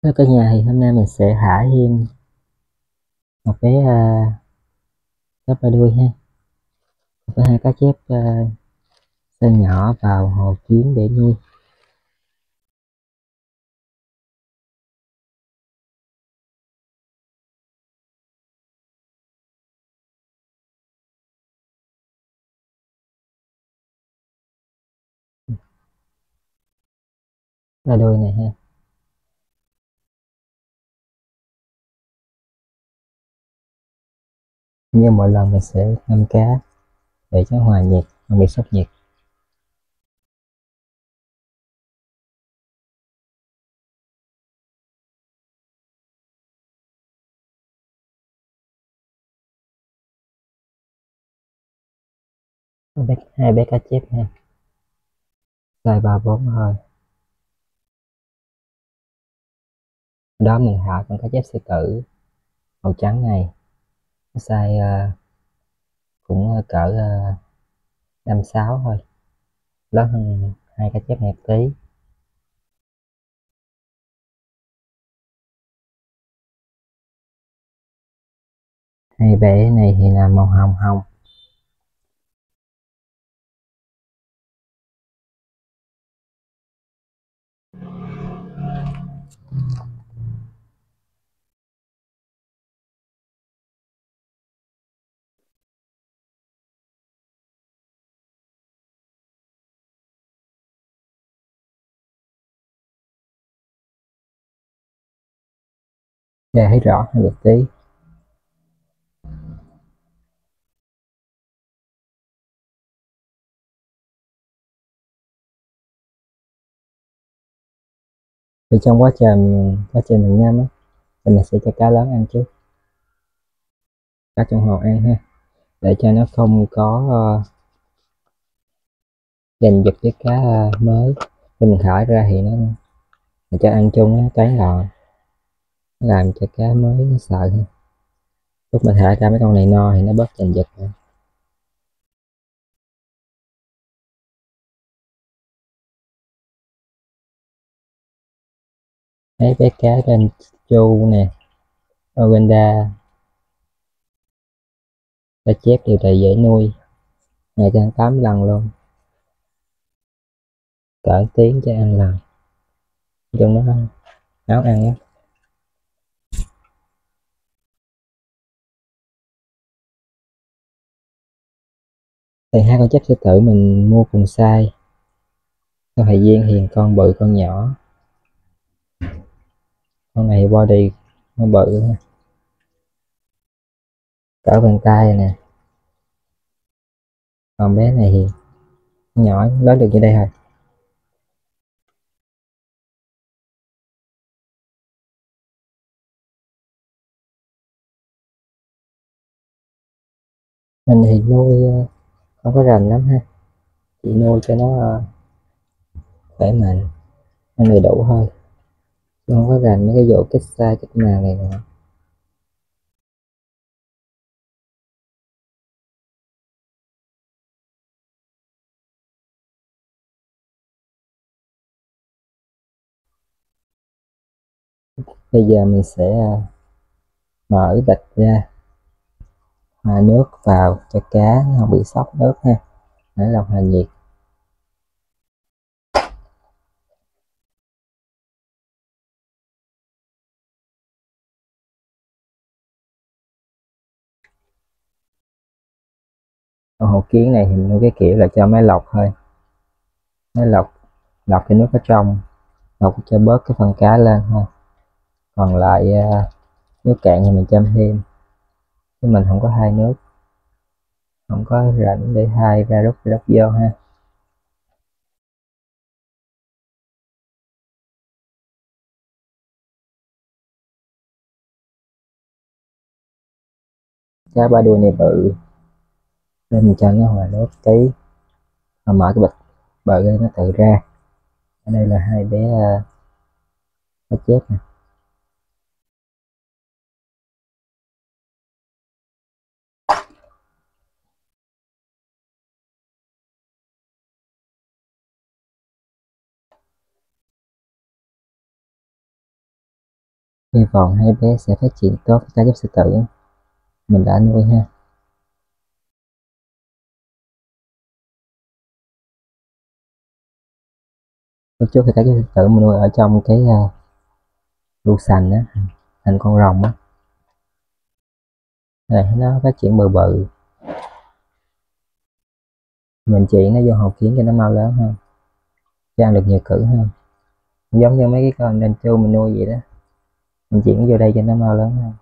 Hello cả nhà, thì hôm nay mình sẽ thả thêm một bé cá ba đuôi ha, với hai cá chép size nhỏ vào hồ kiến để nuôi. Ba đuôi này ha, như mọi lần mình sẽ ngâm cá để cho hòa nhiệt, không bị sốc nhiệt. Hai bé cá chép ha, size 3-4 thôi. Đó mình thả con cá chép sư tử màu trắng này, nó size cũng cỡ 5-6 thôi, lớn hơn hai cá chép này một tí. Hai bé này thì là màu hồng hồng. Để thấy rõ hơn một tí. Thì trong quá trình mình ngâm á, thì mình sẽ cho cá lớn ăn trước, cá trong hồ ăn ha, để cho nó không có giành giật với cá mới. Khi mình thải ra thì mình cho ăn chung nó tán loạn, nó làm cho cá mới nó sợ ha. Lúc mình thải ra mấy con này no thì nó bớt giành giật nữa. Mấy bé cá trên chu nè, Uganda, cá chép đều là dễ nuôi, ngày cho ăn 8 lần luôn, cỡ tiếng cho ăn lần, chung nó áo ăn á. Thì hai con chép sư tử mình mua cùng size, sau thời gian thì con bự con nhỏ, con này body nó bự ha, cỡ bàn tay nè, còn bé này thì nhỏ lớn được như đây thôi. Mình thì nuôi không có rành lắm ha, chỉ nuôi cho nó khỏe mạnh, ăn đầy đủ thôi, chứ không có rành mấy cái vụ kích sai kích nào này nọ. Bây giờ mình sẽ mở bịch ra, hòa nước vào cho cá nó không bị sốc nước ha, để làm hòa nhiệt. Còn hồ kiến này thì mình nuôi cái kiểu là cho máy lọc thôi, máy lọc lọc thì nước có trong, lọc cho bớt cái phần cá lên thôi, còn lại nước cạn thì mình chăm thêm, chứ mình không có hai nước, không có rảnh để hai ra rút vô ha. Cá ba đuôi này bự nên mình cho nó hòa nước tí, mà mở cái bịch bự lên nó tự ra. Ở đây là hai bé cá chép nè. Hy vọng hai bé sẽ phát triển tốt với cá chép sư tử mình đã nuôi ha. Lúc trước thì cá chép sư tử mình nuôi ở trong cái lu sành á, thành con rồng á, này nó phát triển bự bự, mình chuyển nó vô hồ kiến cho nó mau lớn hơn, cho ăn được nhiều cử hơn, giống như mấy cái con đàn chu mình nuôi vậy đó, mình chuyển nó vô đây cho nó mau lớn hơn.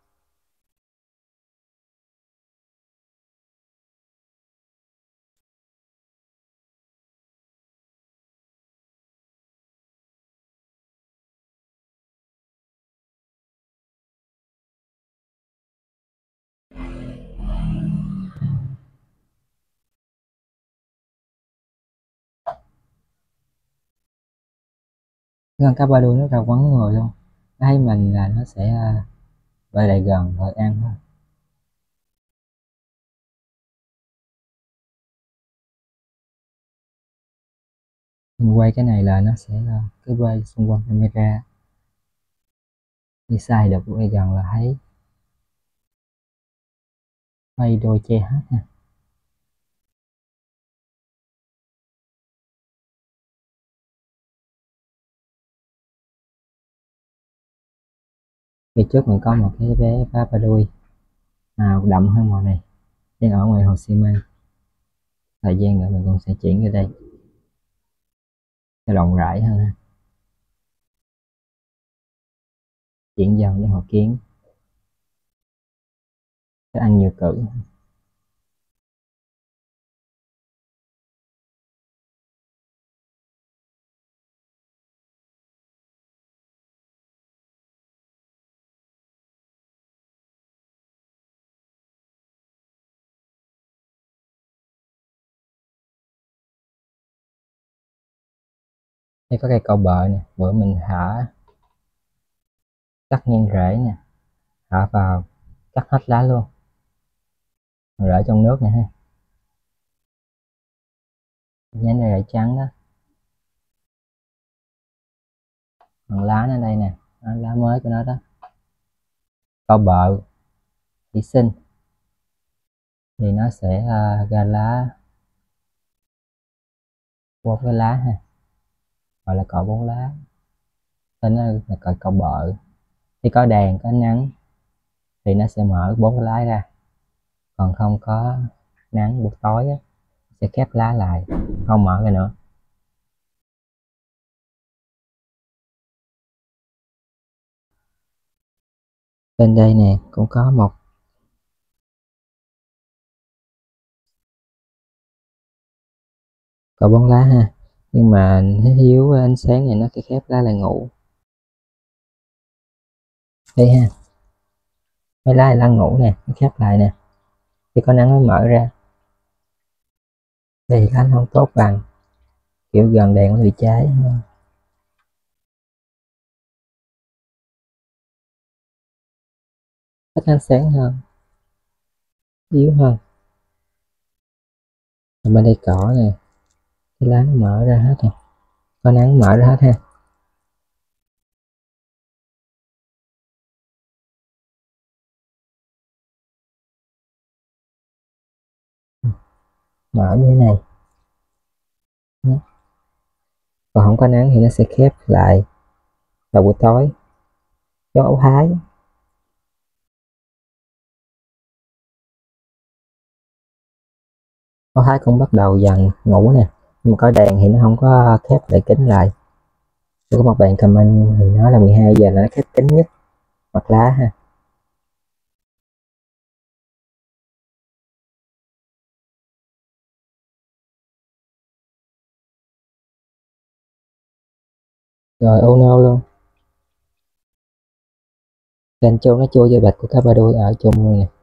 Con cá ba đuôi nó ra quấn người luôn, nó thấy mình là nó sẽ bay lại gần rồi ăn thôi. Mình quay cái này là nó sẽ cứ quay xung quanh camera, đi xa thì được, quay gần là thấy quay đôi che hết ha. Phía trước mình có một cái bé cá ba đuôi màu đậm hơn màu này, đang ở ngoài hồ xi măng, thời gian nữa mình cũng sẽ chuyển ra đây cho rộng rãi hơn ha. Chuyển dần với hồ kiến sẽ ăn nhiều cử. Đây có cây cậu bợ nè, bữa mình thả cắt ngang rễ nè, thả vào cắt hết lá luôn, rễ trong nước nè ha, nhánh này rễ trắng đó, còn lá nó đây nè, đó, lá mới của nó đó. Cậu bợ thủy sinh thì nó sẽ ra lá 4 cái lá ha, gọi là cọ 4 lá, tên nó là cọ cậu bợ. Khi có đèn có nắng thì nó sẽ mở 4 cái lá ra, còn không có nắng buổi tối á, sẽ khép lá lại không mở ra nữa. Bên đây nè cũng có một cọ 4 lá ha, nhưng mà nó thiếu ánh sáng này nó sẽ khép lá lại ngủ. Đây ha, mấy lá này lá ngủ nè, nó khép lại nè, khi có nắng nó mở ra. Đây thì ánh không tốt bằng, kiểu gần đèn nó bị cháy, thích ánh sáng hơn, yếu hơn. Ở bên đây cỏ nè, cái lá nó mở ra hết nè, có nắng mở ra hết ha. Mở như thế này, còn không có nắng thì nó sẽ khép lại vào buổi tối, giống ấu thái. Ấu thái cũng bắt đầu dần ngủ nè, nhưng mà có đèn thì nó không có khép lại kín lại. Có một bạn comment thì nói là 12 giờ là nó khép kín nhất mặt lá ha. Rồi ô nô luôn, đàn trâu nó chui vô bạch của cá ba đuôi ở chung luôn nè.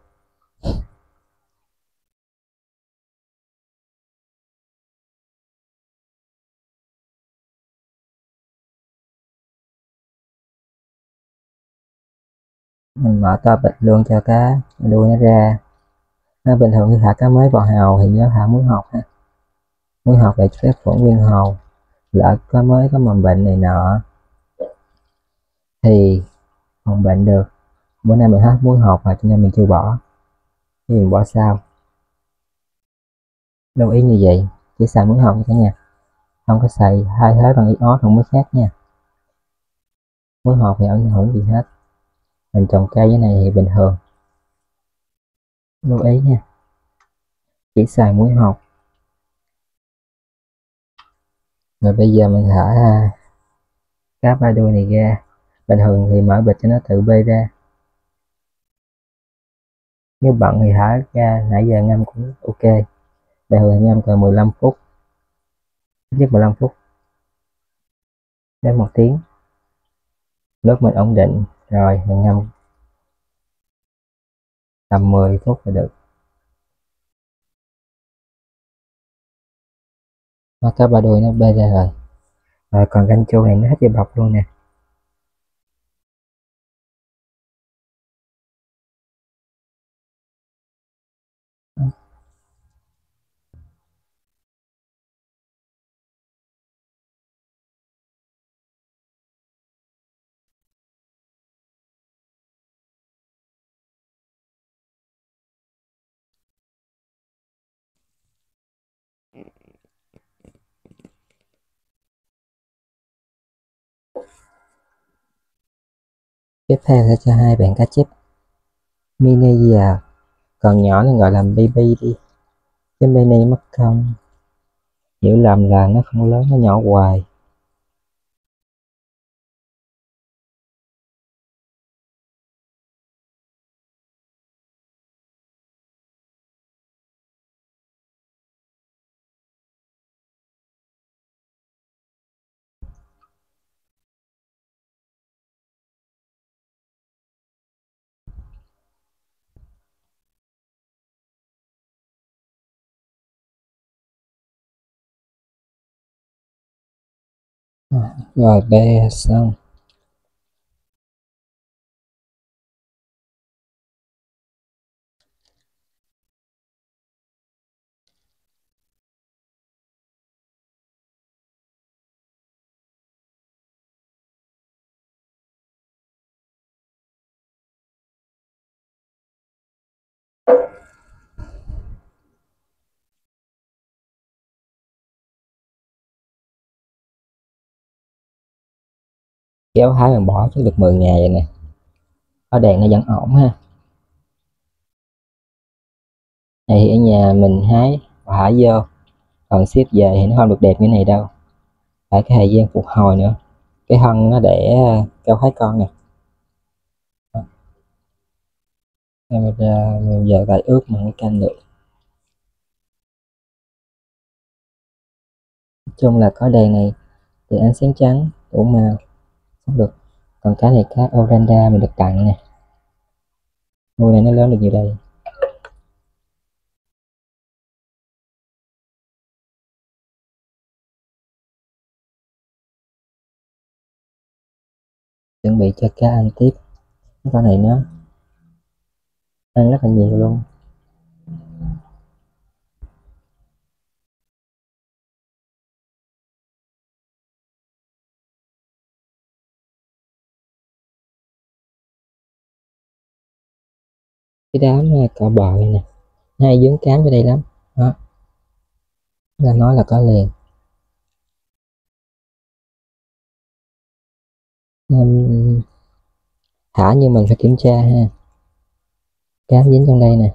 Mình mở to bịch luôn cho cá đuôi nó ra. Bình thường khi thả cá mới vào hồ thì nhớ thả muối hột ha, muối hột để phép khuẩn nguyên hồ, lỡ cá mới có mầm bệnh này nọ thì phòng bệnh được. Bữa nay mình hết muối hột rồi cho nên mình chưa bỏ, thì mình bỏ sau. Lưu ý như vậy, chỉ xài muối hột cả nhà, không có xài thay thế bằng iốt hoặc muối khác nha. Muối hột thì không ảnh hưởng gì hết, mình trồng cây cái này thì bình thường. Lưu ý nha, chỉ xài muối hột. Rồi bây giờ mình thả cá ba đuôi này ra. Bình thường thì mở bịch cho nó tự bơi ra, nếu bận thì thả ra. Nãy giờ ngâm cũng ok, bình thường ngâm còn 15 phút, ít nhất 15 phút đến 1 tiếng. Lúc mình ổn định rồi mình ngâm tầm 10 phút là được. Nó cá ba đuôi nó bơi ra rồi. Rồi còn canh chua này nó hết dây bọc luôn nè. Tiếp theo sẽ cho hai bạn cá chép mini vào, còn nhỏ nó gọi là baby đi, cái mini mất công hiểu lầm là nó không lớn, nó nhỏ hoài. Rồi bê xong. Kéo hái mình bỏ chứ được 10 ngày rồi nè, ở đèn nó vẫn ổn ha. Này thì ở nhà mình hái và thả vô, còn ship về thì nó không được đẹp như này đâu, phải cái thời gian phục hồi nữa. Cái thân nó đẻ cao hái con nè. Mình giờ lại ướp bằng cái canh được. Nói chung là có đèn này thì ánh sáng trắng đủ màu không được. Còn cái này cá Oranda mình được tặng nè, nuôi này nó lớn được như đây. Chuẩn bị cho cá ăn tiếp. Cái con này nó ăn rất là nhiều luôn. Cái đám cỏ bò này nè, hay dướng cám vô đây lắm đó, ra nói là có liền. Nên thả như mình phải kiểm tra ha, cám dính trong đây nè,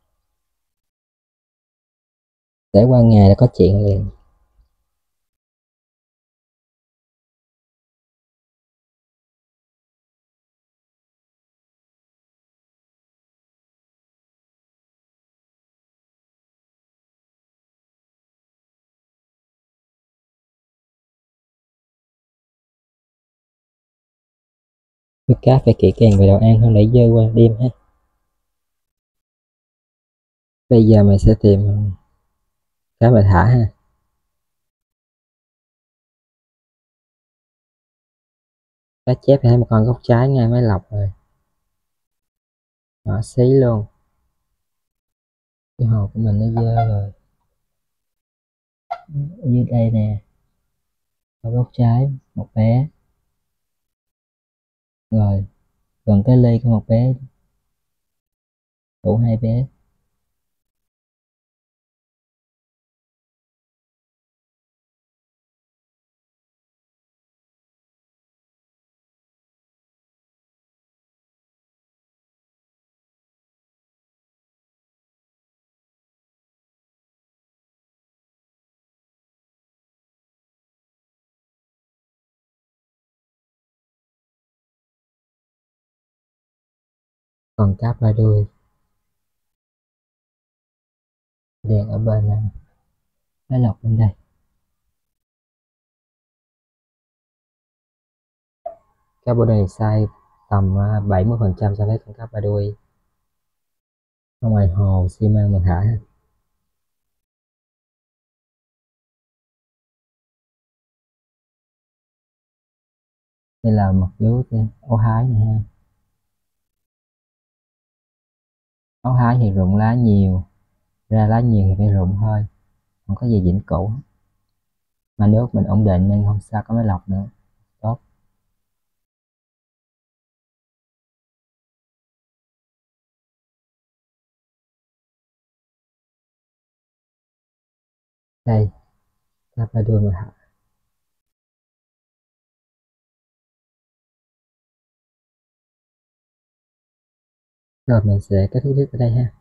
để qua ngày là có chuyện liền. Với cá phải kỹ càng về đồ ăn, không để dơ qua đêm ha. Bây giờ mình sẽ tìm cá mà thả ha. Cá chép thì thấy một con góc trái ngay máy lọc rồi, nhỏ xí luôn. Cái hồ của mình nó dơ rồi. Như đây nè, ở góc trái một bé rồi, Còn cái ly của một bé đủ hai bé. Còn cá ba đuôi đèn ở bên này, lấy lọc bên đây. Cá ba đuôi size tầm 70% so với con cá ba đuôi ở ngoài hồ xi măng mình thả. Đây là mặt dấu ấu hái nè ha. Ấu hái thì rụng lá nhiều, ra lá nhiều thì phải rụng thôi, không có gì vĩnh cửu. Mà nước mình ổn định nên không sao có máy lọc nữa, tốt. Đây, cá ba đuôi mình thả. Rồi mình sẽ kết thúc clip ở đây ha.